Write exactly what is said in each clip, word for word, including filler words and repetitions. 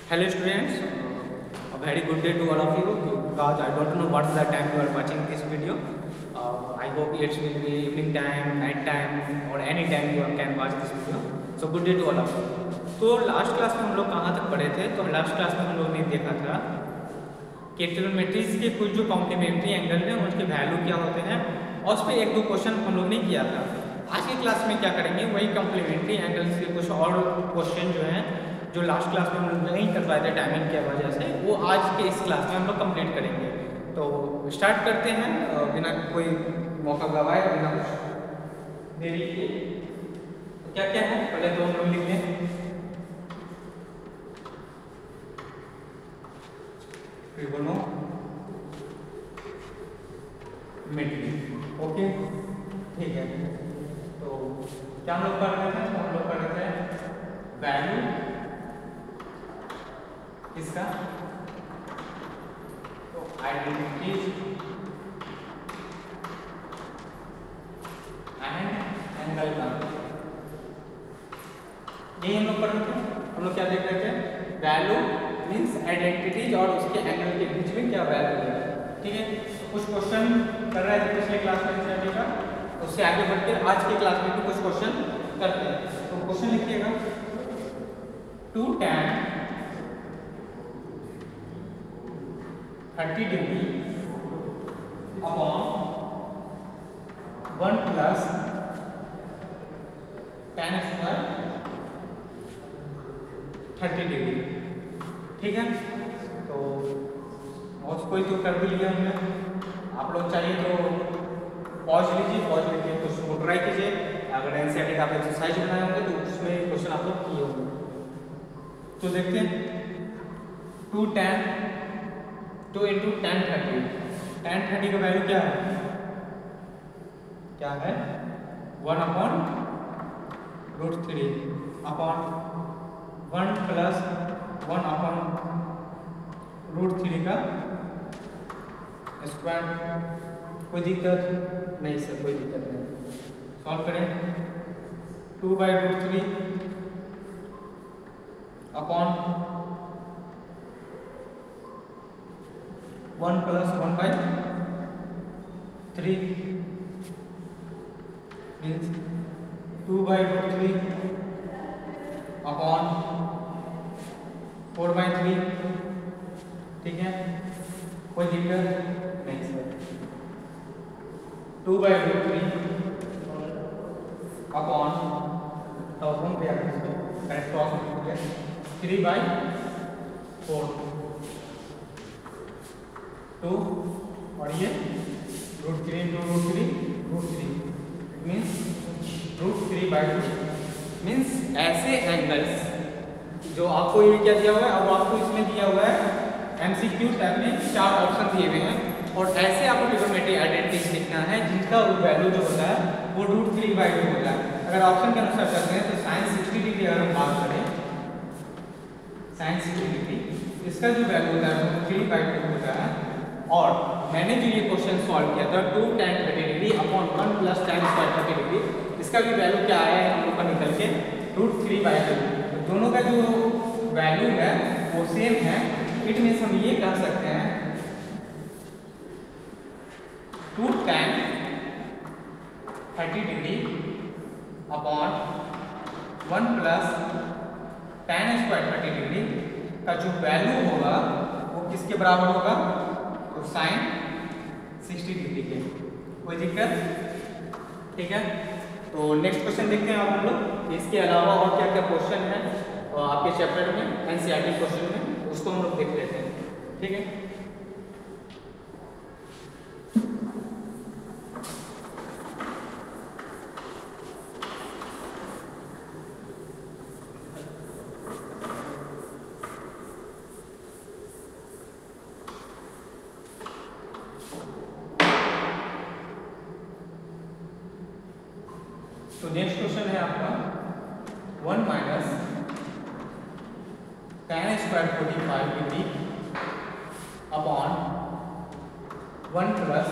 Hello students, uh, a very good day to all of you because I don't know what's the time you are watching this video. Uh, I hope it will be evening time, night time or any time you can watch this video. So good day to all of you. तो last class में हम लोग कहाँ तक पढ़े थे? तो last class में हम लोग ने देखा था कि ट्रिग्नोमेट्रीज के कुछ जो कॉम्प्लीमेंट्री एंगल हैं उनके वैल्यू क्या होते हैं और उस पर एक दो क्वेश्चन हम लोग ने किया था। आज की क्लास में क्या करेंगे, वही कॉम्प्लीमेंट्री एंगल्स के कुछ और क्वेश्चन जो हैं जो लास्ट क्लास में हम लोग नहीं कर पाए थे टाइमिंग की वजह से, वो आज के इस क्लास में हम लोग कंप्लीट करेंगे। तो स्टार्ट करते हैं बिना कोई मौका गवाए, बिना कुछ देरी के। तो क्या क्या है पहले तो हम लोग लिख लें ट्रिगोनोमेट्री। ओके ठीक है, तो क्या हम लोग कर रहे थे? तो हम लोग कर रहे थे वैल्यू इसका, तो आइडेंटिटीज एंड एंगल का यही हम लोग कर रहे थे। हम लोग क्या देख रहे थे? वैल्यू मीन्स आइडेंटिटीज और उसके एंगल के बीच में क्या वैल्यू है। ठीक है, कुछ क्वेश्चन कर रहे थे पिछले क्लास में स्टडी का, उससे आगे बढ़कर आज के क्लास में भी कुछ क्वेश्चन करते हैं। तो क्वेश्चन लिखिएगा, two tan thirty degree upon one plus tan square thirty degree. ठीक है, तो बहुत कोई तो कर भी लिया हमने। आप लोग चाहिए तो पॉज लीजिए, पॉज लेके क्वेश्चन को ट्राई कीजिए। अगर एनसीईआरटी का आप एक्सरसाइज बनाए होंगे तो उसमें क्वेश्चन आप लोग किए होंगे। तो देखते हैं, two tan two into tan thirty, tan thirty का वैल्यू क्या है? क्या है? One upon root three upon one plus one upon root three का स्क्वायर। कोई दिक्कत नहीं सर, कोई दिक्कत नहीं। सॉल्व करें, two by root three upon one plus one by three means two by root three upon four by three. ठीक है, कोई दिक्कत नहीं sir. Two by root three upon तो हम क्या करें, थ्री बाई फोर टू और ये root three into root three root three means root three by two. Means ऐसे एंगल्स जो आपको ये क्या दिया हुआ है, अब आपको इसमें दिया हुआ है एमसीक्यू टाइप में चार ऑप्शन दिए हुए हैं और ऐसे आपको ट्रिग्नोमेट्री आइडेंटिटीज लिखना है जिनका वैल्यू जो होता है वो रूट थ्री बाई टू होता है। अगर ऑप्शन के अनुसार करते हैं तो साइन सिक्सटी डिग्री अगर हम बात करें, साइन सिक्सटी डिग्री इसका जो वैल्यू होता है रूट थ्री बाई टू होता है। और मैंने जो ये क्वेश्चन सॉल्व किया था two tan thirty degree upon one plus tan square thirty degree, इसका भी वैल्यू क्या आया है हम लोग का निकल के रूट थ्री बाई टू। दोनों का जो वैल्यू है वो सेम है। इट मीन्स हम ये कह सकते हैं two tan thirty degree upon one plus tan square thirty degree का जो वैल्यू होगा वो किसके बराबर होगा? तो साइन सिक्सटी डिग्री के। कोई दिक्कत? ठीक है, तो नेक्स्ट क्वेश्चन देखते हैं अब हम लोग। इसके अलावा और क्या क्या क्वेश्चन है आपके चैप्टर में, एनसीईआरटी क्वेश्चन में, उसको हम लोग देख लेते हैं। ठीक है, तो नेक्स्ट क्वेश्चन है आपका one minus tan square forty five degree upon one plus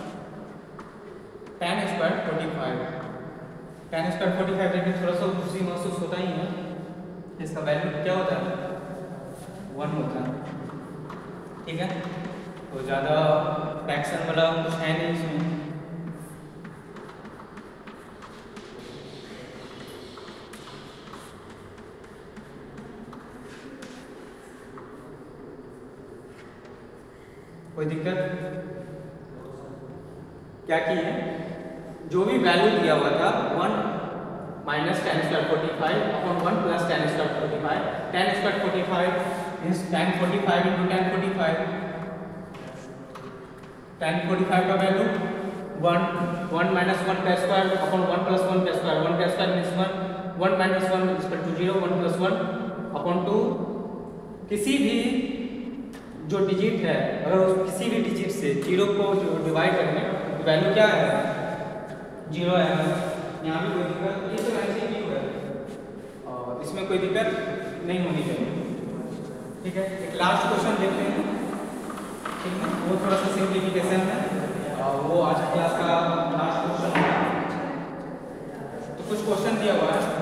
tan square forty five. Tan square forty five देखिए थोड़ा सा खुशी महसूस होता ही है। इसका वैल्यू क्या होता है? वन होता है। ठीक है, तो ज़्यादा फ्रैक्शन वाला कुछ है नहीं इसमें। कोई दिक्कत? क्या की है, जो भी वैल्यू दिया हुआ था one minus tan square forty five upon one plus tan square forty five, tan square forty five means tan forty five into tan forty five, tan forty five का value one, one minus one का square upon one plus one का square, one का square means one, one minus one equal to zero, one plus one upon two. किसी भी जो digit है अगर उस किसी भी डिजिट से जीरो को जो डिवाइड करेंगे तो वैल्यू क्या है, जीरो आएगा। यहाँ भी कोई दिक्कत, ये तो ऐसे ही है और इसमें कोई दिक्कत नहीं होनी चाहिए। ठीक है, एक लास्ट क्वेश्चन देखते हैं। ठीक है, वो थोड़ा सा सिंप्लीफिकेशन है और वो आज क्लास का लास्ट क्वेश्चन है। तो कुछ क्वेश्चन दिया हुआ है,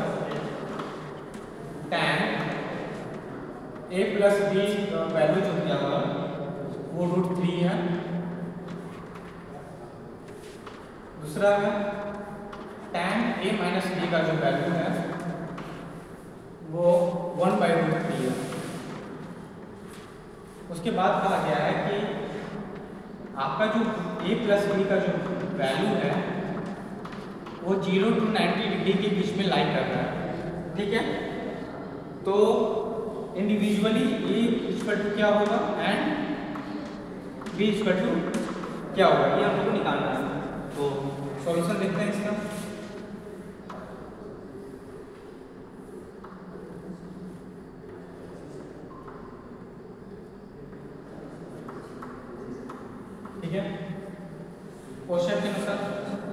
tan a प्लस बी का वैल्यू जो दिया हुआ वो रूट थ्री है। दूसरा है tan a माइनस बी का जो वैल्यू है वो वन बाई रूट थ्री है। उसके बाद कहा गया है कि आपका जो a प्लस बी का जो वैल्यू है वो जीरो टू नाइन्टी डिग्री के बीच में लाई कर रहा है। ठीक है, तो इंडिविजुअली ए इक्वल टू क्या होगा एंड बी इक्वल टू क्या होगा, ये हम लोग को निकालना है। तो सॉल्यूशन देखते हैं इसका। ठीक है, क्वेश्चन के अनुसार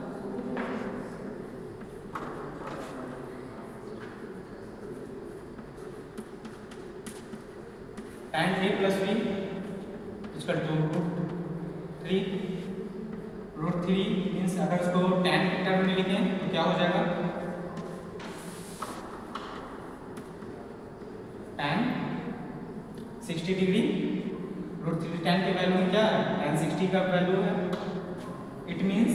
tan a प्लस बी इसका two root three, root three means अगर इसको tan के टर्म में लिखें तो क्या हो जाएगा, tan sixty degree, root three tan के वैल्यू में क्या है, tan सिक्सटी का वैल्यू है। It means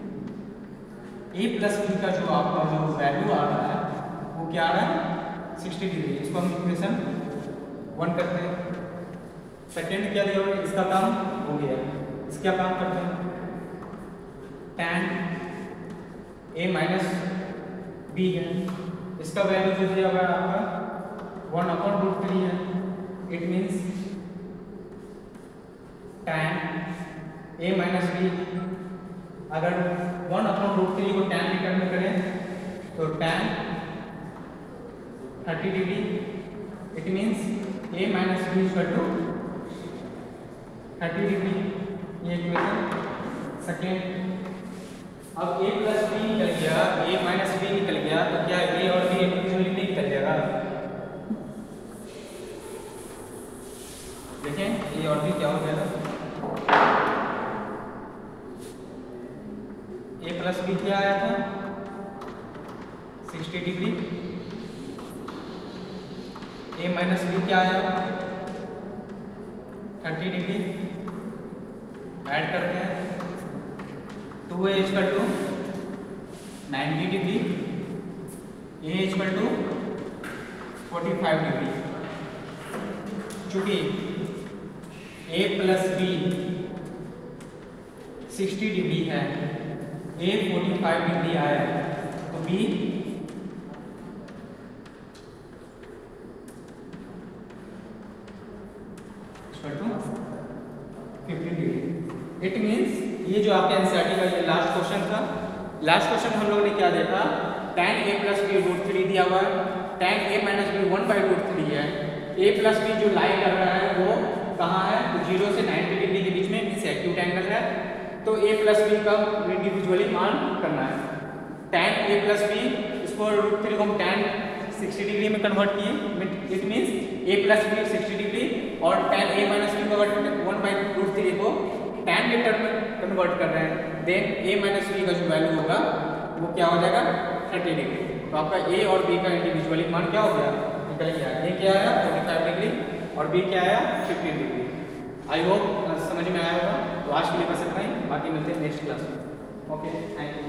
a plus b का जो आपका जो वैल्यू आ रहा है वो क्या आ रहा है, सिक्सटी डिग्री। इसको हम इक्वेशन वन करते हैं। सेकेंड क्या दिया हुआ है, इसका काम हो गया, इसका काम करते हैं। tan a माइनस बी है, इसका वैल्यू जो दिया हुआ है आपका वन अपॉन रूट थ्री है। It means tan a minus b अगर वन अपॉन रूट थ्री को tan के टर्म में करें तो tan thirty degree. It means a minus b equal to thirty degree, ये इक्वेशन सेकेंड। अब a प्लस बी निकल गया, a माइनस बी निकल गया, तो क्या a और b इंडिविजुअली नहीं निकल जाएगा। देखें a और b क्या हो जाएगा, a प्लस बी क्या आया था sixty degree, a minus b क्या आया थर्टी डिग्री। ऐड करते हैं, two a equal to ninety degree, a equal to forty five degree. चूंकि a plus b sixty degree है, a फोर्टी फाइव डिग्री आया, तो b fifty degree. It means ये जो आपके एनसीईआरटी का ये लास्ट क्वेश्चन था, लास्ट क्वेश्चन हम लोगों ने क्या देखा, tan a plus b root three दिया हुआ है, tan a minus b one by root three है। a प्लस बी जो लाई कर रहा है वो कहाँ है, तो जीरो से नाइन्टी डिग्री के बीच में, मीन्स एक्यूट एंगल है। तो a प्लस बी का इंडिविजुअली मान करना है। tan a प्लस बी इसको रूट थ्री को हम tan सिक्सटी डिग्री में कन्वर्ट किए, it means a plus b sixty degree और tan a माइनस बी को वन बाई रूट थ्री को tan के टर्म में कन्वर्ट कर रहे हैं, देन a माइनस बी का जो वैल्यू होगा वो क्या हो जाएगा थर्टी डिग्री। तो आपका a और b का इंडिविजुअली मान क्या हो गया, निकल गया। ये क्या आया फोर्टी फाइव डिग्री और बी क्या आया फिफ्टीन डिग्री। आई होप समझ में आया होगा। तो आज के लिए बस इतना ही, बाकी मिलते हैं नेक्स्ट क्लास में। Okay, thank you.